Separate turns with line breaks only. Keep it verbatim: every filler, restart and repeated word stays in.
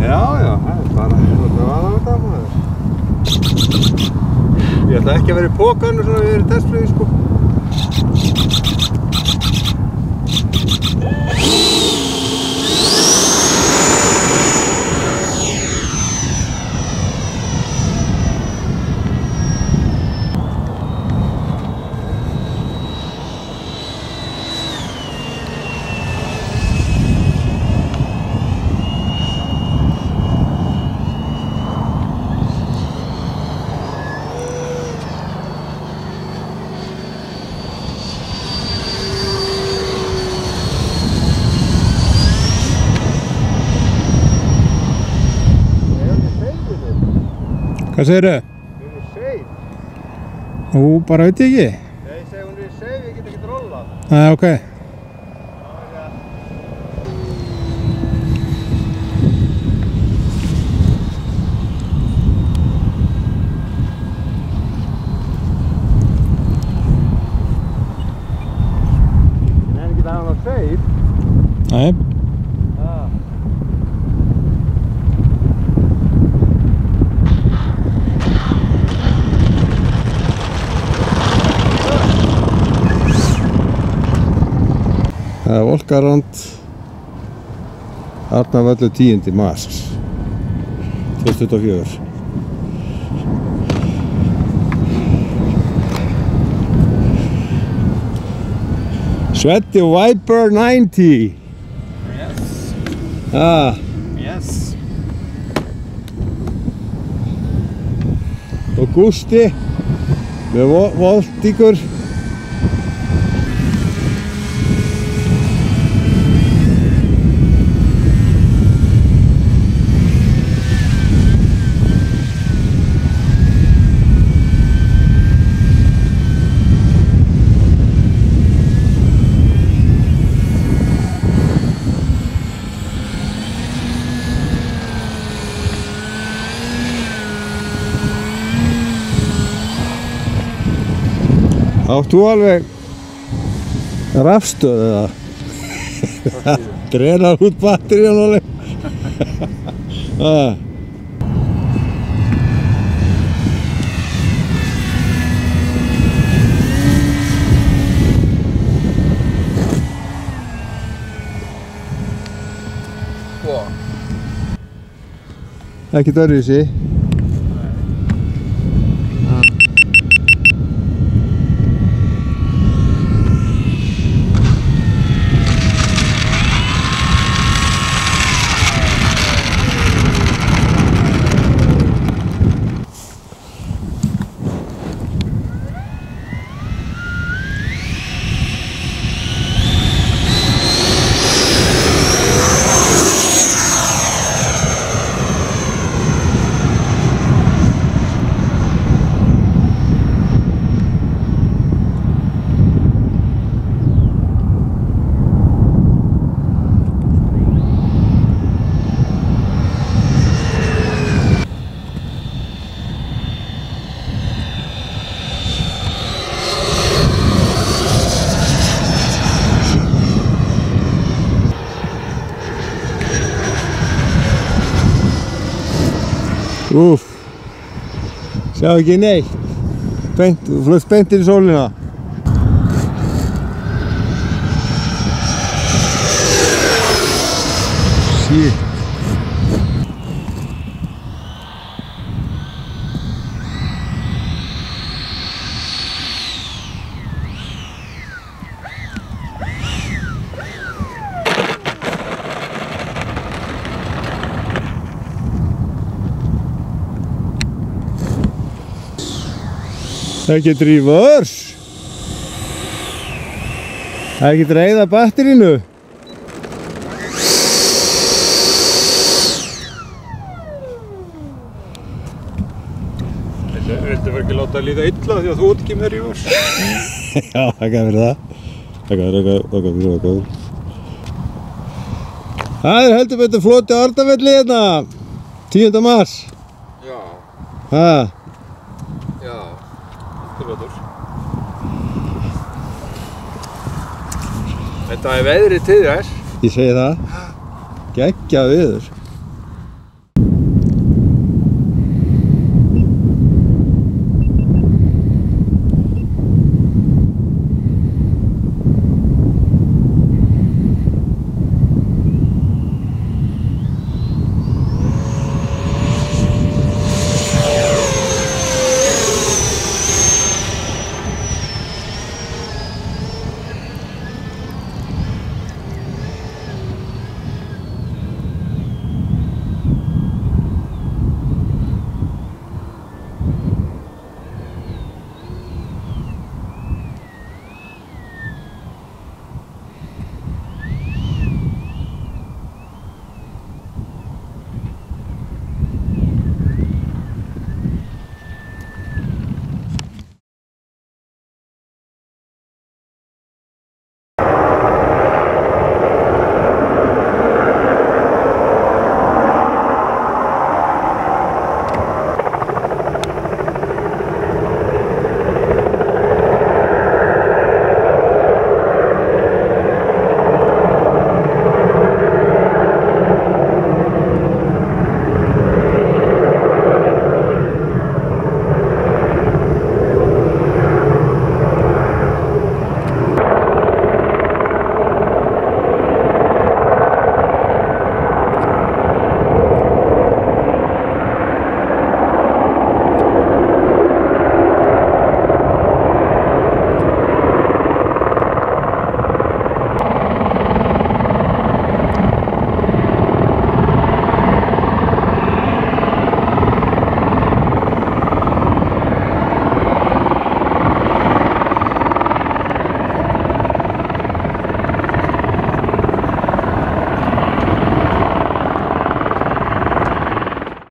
Já, já, það er bara svolítið aðeins þetta maður. Ég ætla ekki að vera í pókanum svona við erum í testflugi sko.
Hvað segirðu?
Hún er safe.
Nú, bara veit ég ekki.
Nei, ég segi hún er safe, ég get ekki rollað.
Nei, ok.
En henni geta hann á safe.
Nei.
Það er Volkarand Arnarvöllur tíunda mars tvö þúsund tuttugu og fjögur. Sweaty Viper ninety.
Yes.
Ah.
Yes.
Og Gústi með voltíkur. Átt þú alveg rafstöð eða? Drenar út batterían alveg. ah.
Wow.
Ekki öðruvísi. Úff, sjá ekki neitt, beint, þú flöst beint inn í sólina. Shit. Ekkert reverse. Ekkert reiða batterínu.
Viltu fyrir ekki láta að líða illa því að þú ert ekki með reverse?
Já, það gaf fyrir það. Það gaf fyrir það, það gaf fyrir það. Það er heldur betur floti á Arnarvelli hérna. tíunda mars.
Já.
Ha.
Já. Betur. Þetta er veðrið til þess.
Ég segi það. Geggjað veður.